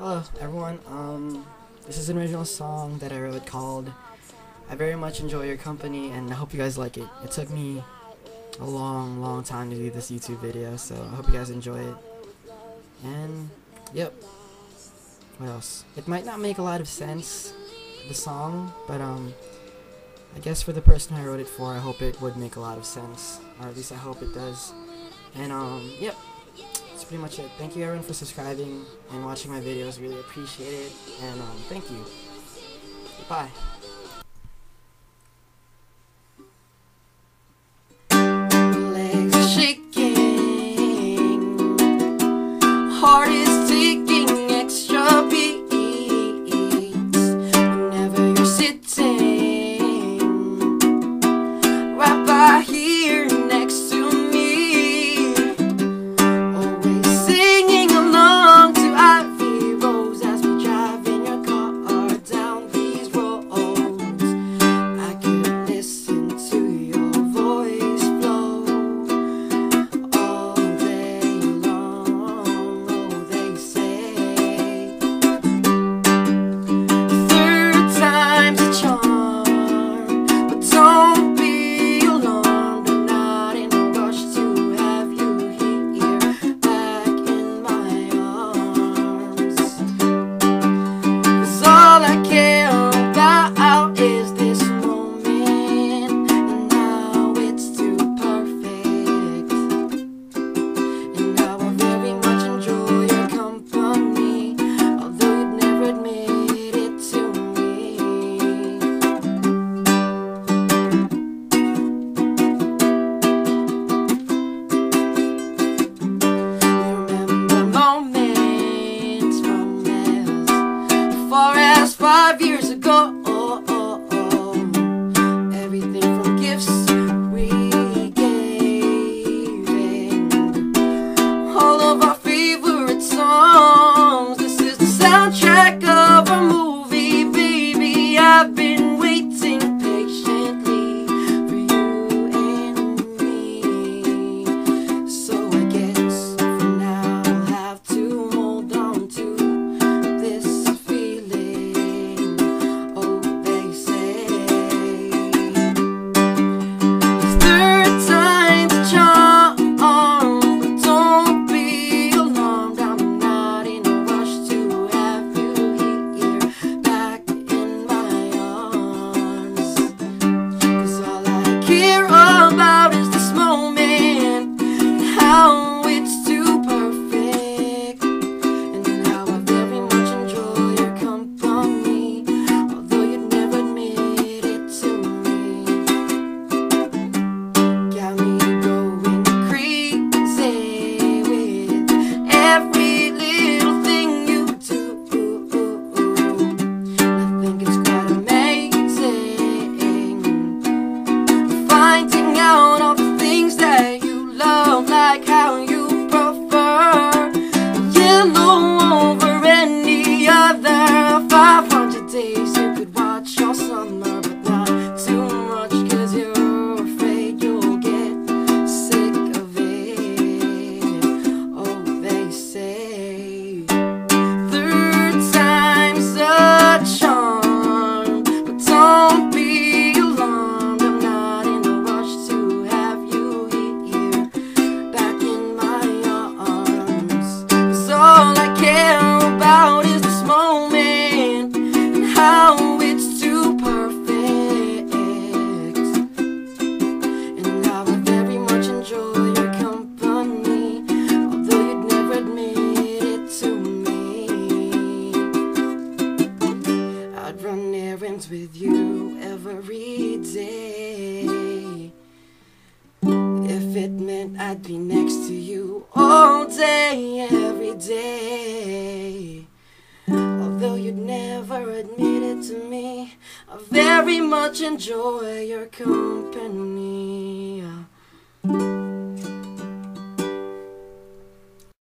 Hello everyone, this is an original song that I wrote called I Very Much Enjoy Your Company, and I hope you guys like it. It took me a long time to do this YouTube video, so I hope you guys enjoy it. And, yep. What else? It might not make a lot of sense, the song, but I guess for the person I wrote it for, I hope it would make a lot of sense, or at least I hope it does. And yep. That's pretty much it. Thank you everyone for subscribing and watching my videos. Really appreciate it. And thank you. Bye. Legs are shaking, heart is taking extra beats whenever you're sitting right by here next to me. Far as 5 years ago, everything from gifts we gave and all of our favorite songs. This is the soundtrack of a movie, baby. I've been waiting patiently for you and me. So I guess for now I'll have to hold on to this. Care about is this moment, how it's too perfect, and how I very much enjoy your company, although you'd never admit it to me. Got me going crazy with every little thing you do, and I think it's quite amazing finding out all the things that you love, like how you prefer yellow over any other. 500 days you could watch all summer, but not too much, 'cause you're afraid you'll get sick of it. Oh, they say third time's a charm, but don't be alarmed. I'm not in a rush to have you here back in my arms, 'cause all I care about is this moment and how it's too perfect, and how I very much enjoy your company, although you'd never admit it to me. I'd run errands with you every day if it meant I'd be next to you all day, every day. Although you'd never admit it to me, I very much enjoy your company.